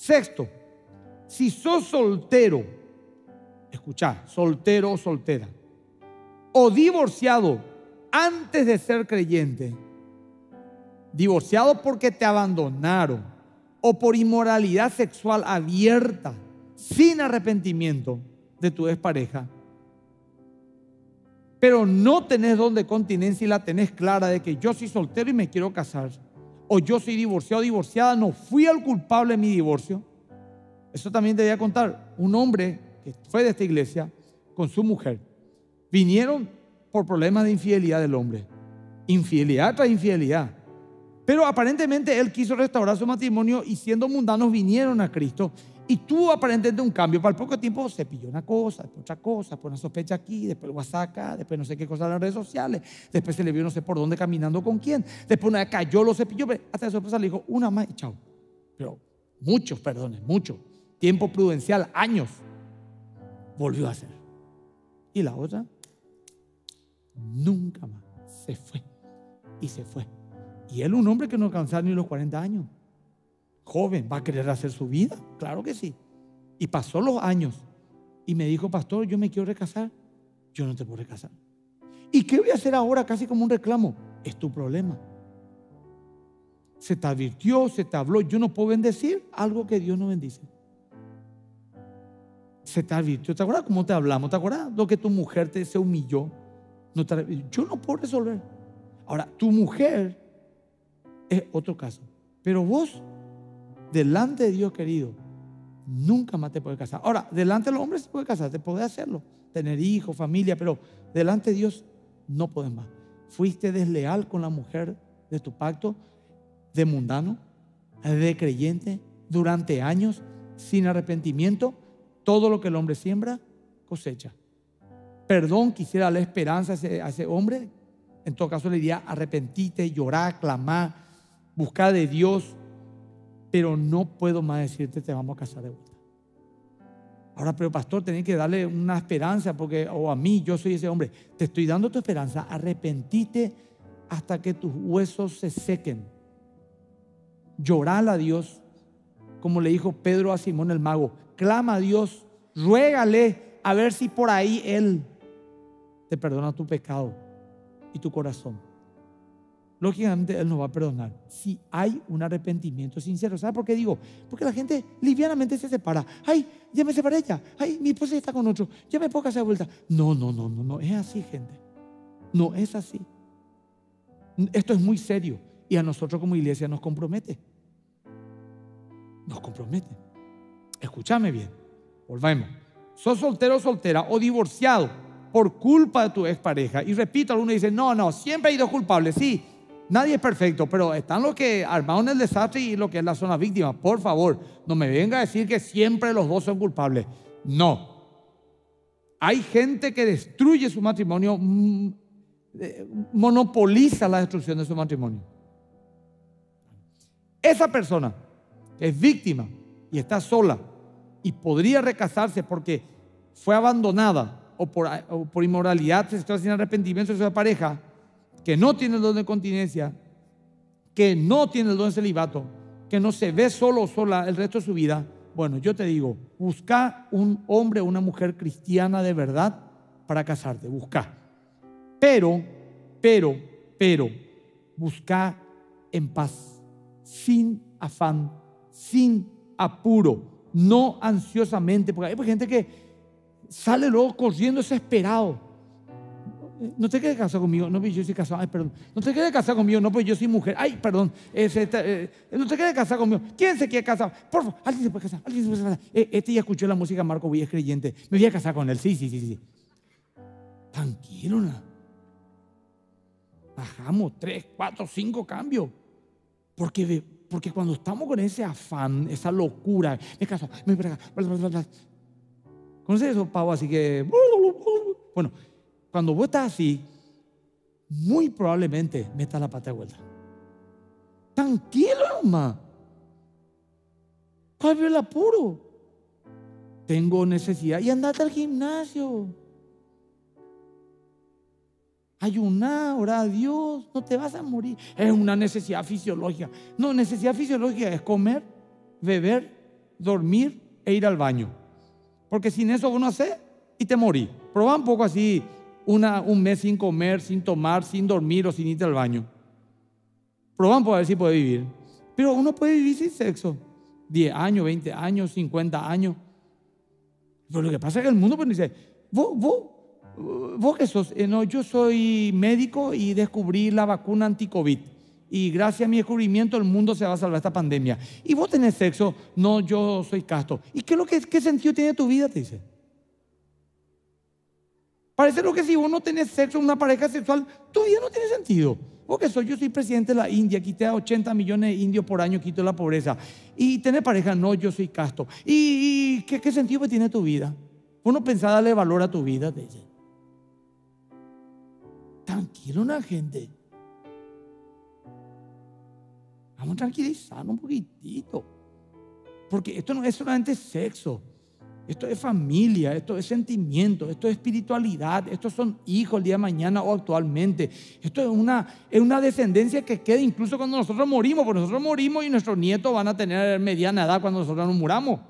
Sexto, si sos soltero, escuchá, soltero o soltera, o divorciado antes de ser creyente, divorciado porque te abandonaron o por inmoralidad sexual abierta, sin arrepentimiento de tu expareja, pero no tenés don de continencia y la tenés clara de que yo soy soltero y me quiero casar, o yo soy divorciado o divorciada, no fui el culpable de mi divorcio. Eso también te voy a contar. Un hombre que fue de esta iglesia con su mujer, vinieron por problemas de infidelidad del hombre, infidelidad tras infidelidad, pero aparentemente él quiso restaurar su matrimonio y siendo mundanos vinieron a Cristo y tuvo aparentemente un cambio. Para el poco tiempo se pilló una cosa, después otra cosa, después una sospecha aquí, después el WhatsApp acá, después no sé qué cosa en las redes sociales, después se le vio no sé por dónde caminando con quién, después una vez cayó, lo cepilló, hasta de sorpresa le dijo una más y chao. Pero muchos perdones, mucho tiempo prudencial, años, volvió a hacer. Y la otra nunca más, se fue y se fue. Y él, un hombre que no alcanzaba ni los 40 años, joven, ¿va a querer hacer su vida? Claro que sí. Y pasó los años y me dijo: pastor, yo me quiero recasar. Yo no te puedo recasar. ¿Y qué voy a hacer ahora? Casi como un reclamo. Es tu problema. Se te advirtió, se te habló. Yo no puedo bendecir algo que Dios no bendice. Se te advirtió. ¿Te acuerdas cómo te hablamos? ¿Te acuerdas lo que tu mujer se humilló? Yo no puedo resolver. Ahora, tu mujer es otro caso. Pero vos, delante de Dios, querido, nunca más te puedes casar. Ahora, delante de los hombres se puede casar, te puede hacerlo, tener hijos, familia, pero delante de Dios no puedes más. Fuiste desleal con la mujer de tu pacto, de mundano, de creyente, durante años, sin arrepentimiento. Todo lo que el hombre siembra, cosecha. Perdón, quisiera la esperanza a ese hombre. En todo caso le diría: arrepentite, llorá, clamá, buscá de Dios. Pero no puedo más decirte: te vamos a casar de vuelta. Ahora, pero pastor, tenés que darle una esperanza, porque, o a mí, yo soy ese hombre. Te estoy dando tu esperanza. Arrepentite hasta que tus huesos se sequen. Llorale a Dios, como le dijo Pedro a Simón el mago. Clama a Dios, ruégale a ver si por ahí Él te perdona tu pecado y tu corazón. Lógicamente Él nos va a perdonar si hay un arrepentimiento sincero. ¿Sabe por qué digo? Porque la gente livianamente se separa. Ay, ya me separé ya. Ay, mi esposa está con otro. Ya me puedo casar de vuelta. No es así, gente. No es así. Esto es muy serio y a nosotros como iglesia nos compromete. Nos compromete. Escúchame bien. Volvemos. Sos soltero o soltera o divorciado por culpa de tu expareja. Y repito, algunos dicen: no, siempre hay dos culpables. Sí, nadie es perfecto, pero están los que armaron el desastre y lo que es la zona víctima. Por favor, no me venga a decir que siempre los dos son culpables. No. Hay gente que destruye su matrimonio, monopoliza la destrucción de su matrimonio. Esa persona que es víctima y está sola y podría recasarse porque fue abandonada o por inmoralidad sexual sin arrepentimiento de su pareja, que no tiene el don de continencia, que no tiene el don de celibato, que no se ve solo o sola el resto de su vida. Bueno, yo te digo, busca un hombre o una mujer cristiana de verdad para casarte, busca. Pero, busca en paz, sin afán, sin apuro, no ansiosamente, porque hay gente que sale luego corriendo desesperado. No te quieres casar conmigo, no, pues yo soy casado. Ay, perdón. No te quieres casar conmigo, no, pues yo soy mujer. Ay, perdón. No te quieres casar conmigo. ¿Quién se quiere casar? Por favor, alguien se puede casar. Alguien se puede casar. Este ya escuchó la música Marco Villa, es creyente. Me voy a casar con él. Sí. Tranquilo, ¿no? Bajamos 3, 4, 5 cambios. Porque cuando estamos con ese afán, esa locura, me caso, me voy a casar. ¿Conoces esos pavos así que? Bueno, cuando vos estás así, muy probablemente metas la pata de vuelta. Tranquilo, nomás. ¿Cuál es el apuro? Tengo necesidad. Y andate al gimnasio. Ayuná, orá a Dios. No te vas a morir. Es una necesidad fisiológica. No, necesidad fisiológica es comer, beber dormir e ir al baño. Porque sin eso vos no hacés y te morís. Probá un poco así, un mes sin comer, sin tomar, sin dormir o sin irte al baño. Probá un poco a ver si puedes vivir. Pero uno puede vivir sin sexo. 10 años, 20 años, 50 años. Pero lo que pasa es que el mundo pues dice, vos que sos, no, yo soy médico y descubrí la vacuna anti-COVID. Y gracias a mi descubrimiento el mundo se va a salvar de esta pandemia. Y vos tenés sexo, no, yo soy casto. ¿Y qué sentido tiene tu vida? Te dice. Parece lo que si vos no tenés sexo en una pareja sexual, tu vida no tiene sentido. Vos que sos, yo soy presidente de la India, quité a 80 millones de indios por año, quito la pobreza. Y tenés pareja, no, yo soy casto. ¿Y qué sentido tiene tu vida? Vos no pensás darle valor a tu vida, te dice. Tranquilo una gente. Vamos a tranquilizarnos un poquitito. Porque esto no es solamente sexo. Esto es familia, esto es sentimiento, esto es espiritualidad, estos son hijos el día de mañana o actualmente. Esto es una descendencia que queda incluso cuando nosotros morimos, porque nosotros morimos y nuestros nietos van a tener mediana edad cuando nosotros nos muramos.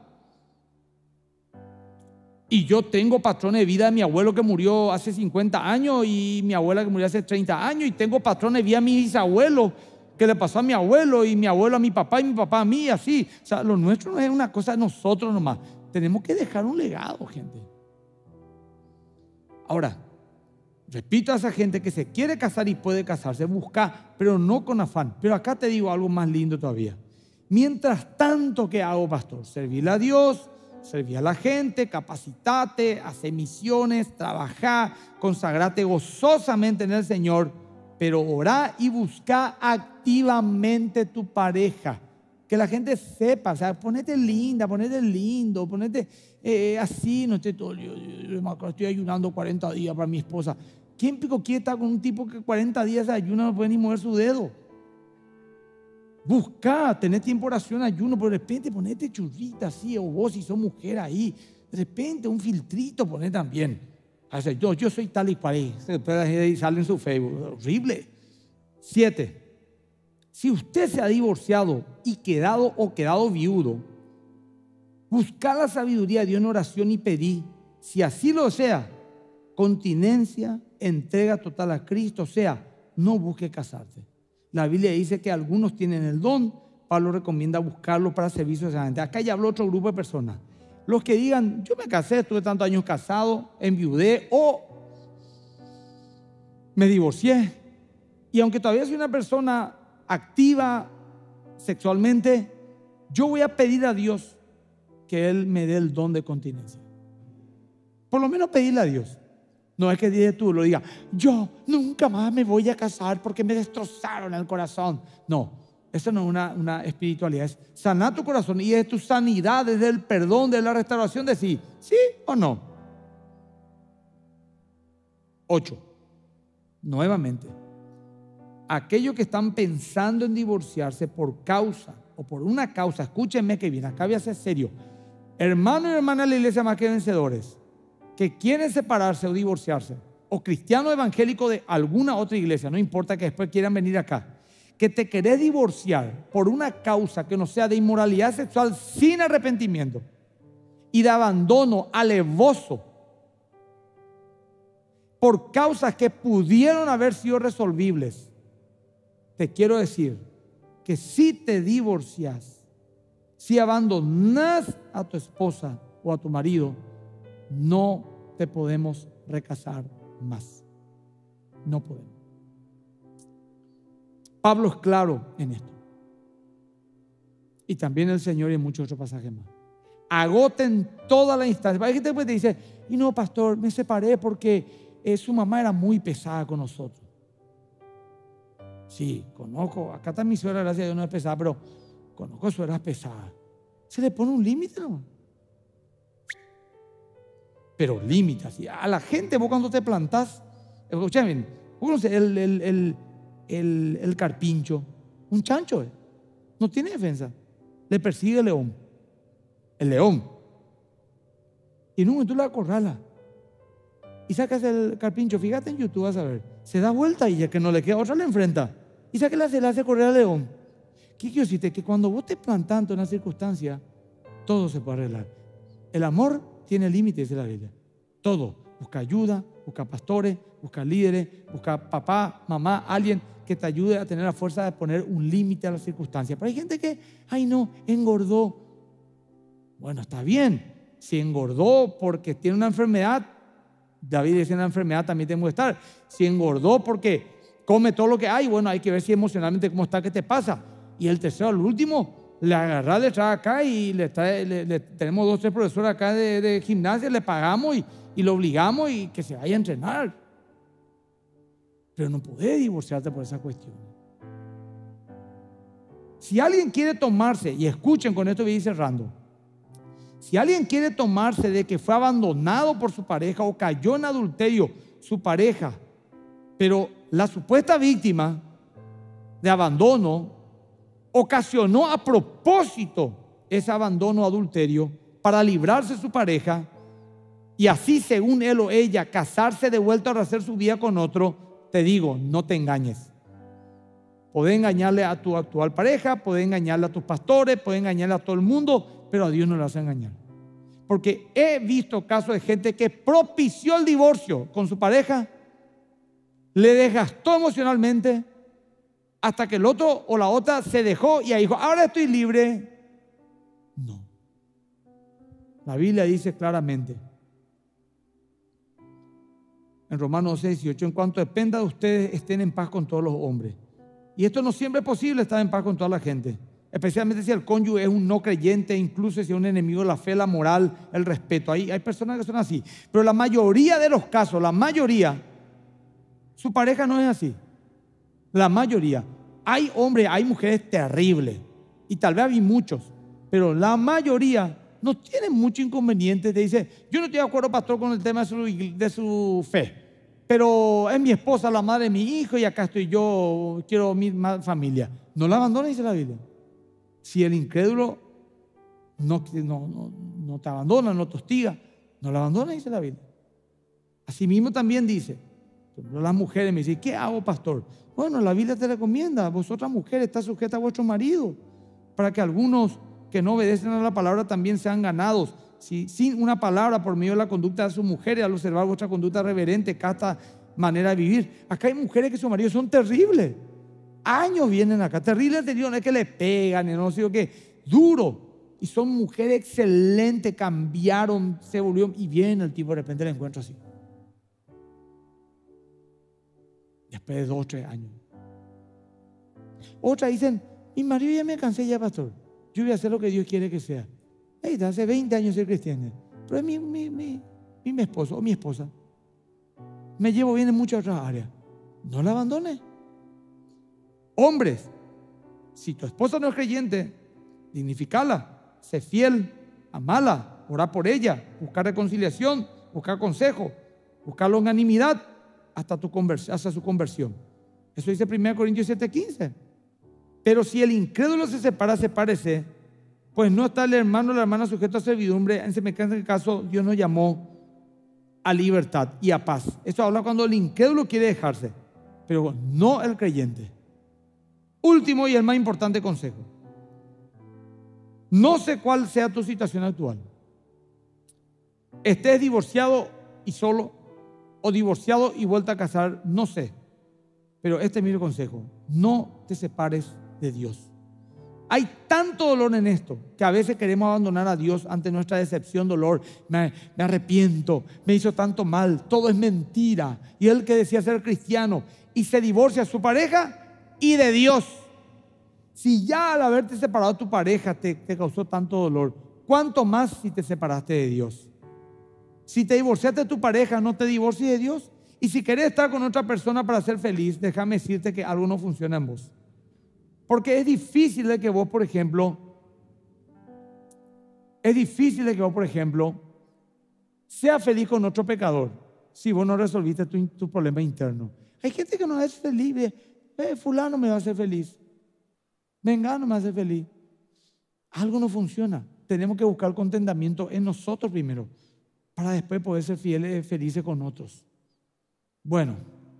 Y yo tengo patrones de vida de mi abuelo que murió hace 50 años y mi abuela que murió hace 30 años y tengo patrones de vida de mi bisabuelo que le pasó a mi abuelo y mi abuelo a mi papá y mi papá a mí, así. O sea, lo nuestro no es una cosa de nosotros nomás. Tenemos que dejar un legado, gente. Ahora, repito a esa gente que se quiere casar y puede casarse, busca, pero no con afán. Pero acá te digo algo más lindo todavía. Mientras tanto, ¿qué hago, pastor? Servirle a Dios, servir a la gente, capacitate, hacer misiones, trabajar, consagrate gozosamente en el Señor, pero orá y busca activamente tu pareja. Que la gente sepa, o sea, ponete linda, ponete lindo, ponete así, no esté todo. Yo estoy ayunando 40 días para mi esposa. ¿Quién pico quiere estar con un tipo que 40 días de ayuno no puede ni mover su dedo? Busca, tener tiempo de oración, ayuno, pero de repente ponete churrita así, o vos si sos mujer ahí, de repente un filtrito poné también. O sea, yo soy tal y cual, y sale en su Facebook, horrible. 7. Si usted se ha divorciado y quedado viudo, busca la sabiduría de Dios en oración y pedí, si así lo sea, continencia, entrega total a Cristo, o sea, no busque casarse. La Biblia dice que algunos tienen el don, Pablo recomienda buscarlo para servicio a esa gente. Acá ya habló otro grupo de personas. Los que digan, yo me casé, estuve tantos años casado, enviudé o me divorcié. Y aunque todavía soy una persona activa sexualmente, yo voy a pedir a Dios que Él me dé el don de continencia. Por lo menos pedirle a Dios. No es que tú lo diga, yo nunca más me voy a casar porque me destrozaron el corazón. No, eso no es una espiritualidad, es sanar tu corazón y es tu sanidad, desde el perdón, de la restauración, decir sí o no. 8. Nuevamente, aquellos que están pensando en divorciarse por causa o por una causa, escúchenme que bien, acá voy a ser serio. Hermanos y hermanas de la iglesia Más que Vencedores, que quieren separarse o divorciarse, o cristiano evangélico de alguna otra iglesia, no importa que después quieran venir acá, que te querés divorciar por una causa que no sea de inmoralidad sexual sin arrepentimiento y de abandono alevoso, por causas que pudieron haber sido resolvibles, te quiero decir que si te divorcias, si abandonas a tu esposa o a tu marido, no te podemos recasar más. No podemos. Pablo es claro en esto. Y también el Señor y en muchos otros pasajes más. Agoten toda la instancia. Hay gente que te dice, y no, pastor, me separé porque su mamá era muy pesada con nosotros. Sí, conozco, acá está mi suegra, gracias a Dios no es pesada, pero conozco suegras pesadas. Se le pone un límite nomás. Pero límite así. A la gente, vos cuando te plantás, escuchen bien, vos conocés el carpincho, un chancho, no tiene defensa. Le persigue el león. El león. Y en un momento la acorrala. Y sacas el carpincho, fíjate en YouTube, vas a ver. Se da vuelta y ya que no le queda otra, le enfrenta. Y se le hace correr al león. ¿Qué quiero decirte? Que cuando vos te plantás en una circunstancia, todo se puede arreglar. El amor tiene límites, dice la Biblia. Todo. Busca ayuda, busca pastores, busca líderes, busca papá, mamá, alguien que te ayude a tener la fuerza de poner un límite a las circunstancias. Pero hay gente que, ay no, engordó. Bueno, está bien. Si engordó porque tiene una enfermedad, David dice, en la enfermedad también tengo que estar. Si engordó porque come todo lo que hay, bueno, hay que ver si emocionalmente cómo está, qué te pasa. Y el tercero, el último, le agarra, le trae acá y tenemos 2 o 3 profesores acá de gimnasia, le pagamos y lo obligamos y que se vaya a entrenar. Pero no podés divorciarte por esa cuestión. Si alguien quiere tomarse, y escuchen con esto voy a ir cerrando, si alguien quiere tomarse de que fue abandonado por su pareja o cayó en adulterio su pareja, pero la supuesta víctima de abandono ocasionó a propósito ese abandono o adulterio para librarse de su pareja y así, según él o ella, casarse de vuelta o rehacer su vida con otro, te digo, no te engañes. Podés engañarle a tu actual pareja, podés engañarle a tus pastores, podés engañarle a todo el mundo, pero a Dios no le vas a engañar. Porque he visto casos de gente que propició el divorcio con su pareja, le desgastó emocionalmente, hasta que el otro o la otra se dejó y ahí dijo, ahora estoy libre. No. La Biblia dice claramente, en Romanos 6:18, en cuanto dependa de ustedes, estén en paz con todos los hombres. Y esto no siempre es posible, estar en paz con toda la gente. Especialmente si el cónyuge es un no creyente, incluso si es un enemigo de la fe, la moral, el respeto. Hay personas que son así. Pero la mayoría de los casos, la mayoría, su pareja no es así. La mayoría. Hay hombres, hay mujeres terribles. Y tal vez hay muchos. Pero la mayoría no tienen mucho inconveniente. Te dice, yo no estoy de acuerdo, pastor, con el tema de su fe. Pero es mi esposa, la madre de mi hijo, y acá estoy yo, quiero mi familia. No la abandones, dice la Biblia. Si el incrédulo no te abandona, no te hostiga, no la abandones, dice la Biblia. Asimismo también dice, las mujeres me dicen, ¿qué hago, pastor? Bueno, la Biblia te recomienda, vosotras mujeres estás sujeta a vuestro marido, para que algunos que no obedecen a la palabra también sean ganados. Sin una palabra por medio de la conducta de sus mujeres, al observar vuestra conducta reverente, casta manera de vivir. Acá hay mujeres que sus maridos son terribles. Años vienen acá, terribles, no es que le pegan, no sé qué, duro. Y son mujeres excelentes, cambiaron, se volvió, y viene el tipo de repente le encuentra así. Después de 2 o 3 años. Otras dicen, mi marido ya me cansé ya, pastor. Yo voy a hacer lo que Dios quiere que sea. Hace 20 años soy cristiana, pero es mi esposo o mi esposa. Me llevo bien en muchas otras áreas. No la abandones. Hombres, si tu esposa no es creyente, dignificala, sé fiel, amala, ora por ella, buscar reconciliación, buscar consejo, buscar longanimidad hasta su conversión. Eso dice 1 Corintios 7:15. Pero si el incrédulo se separa, sepárese, pues no está el hermano o la hermana sujeto a servidumbre. En semejante caso, Dios nos llamó a libertad y a paz. Esto habla cuando el incrédulo quiere dejarse, pero no el creyente. Último y el más importante consejo. No sé cuál sea tu situación actual. Estés divorciado y solo, o divorciado y vuelta a casar, no sé. Pero este es mi consejo. No te separes de Dios. Hay tanto dolor en esto que a veces queremos abandonar a Dios ante nuestra decepción, dolor. Me arrepiento, me hizo tanto mal, todo es mentira. Y él que decía ser cristiano y se divorcia de su pareja y de Dios. Si ya al haberte separado de tu pareja te causó tanto dolor, ¿cuánto más si te separaste de Dios? Si te divorciaste de tu pareja, no te divorcies de Dios. Y si querés estar con otra persona para ser feliz, déjame decirte que algo no funciona en vos. Porque es difícil de que vos, por ejemplo, seas feliz con otro pecador si vos no resolviste tu problema interno. Hay gente que no es feliz. Fulano me va a hacer feliz. Mengano me hace feliz. Algo no funciona. Tenemos que buscar contentamiento en nosotros primero, para después poder ser felices con otros. Bueno,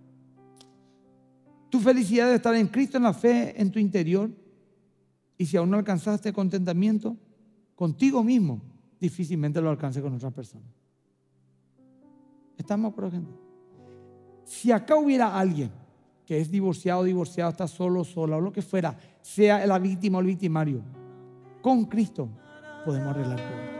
tu felicidad debe estar en Cristo, en la fe, en tu interior. Y si aún no alcanzaste contentamiento, contigo mismo, difícilmente lo alcance con otra persona. ¿Estamos por ejemplo? Si acá hubiera alguien que es divorciado, está solo, sola o lo que fuera, sea la víctima o el victimario, con Cristo podemos arreglar todo.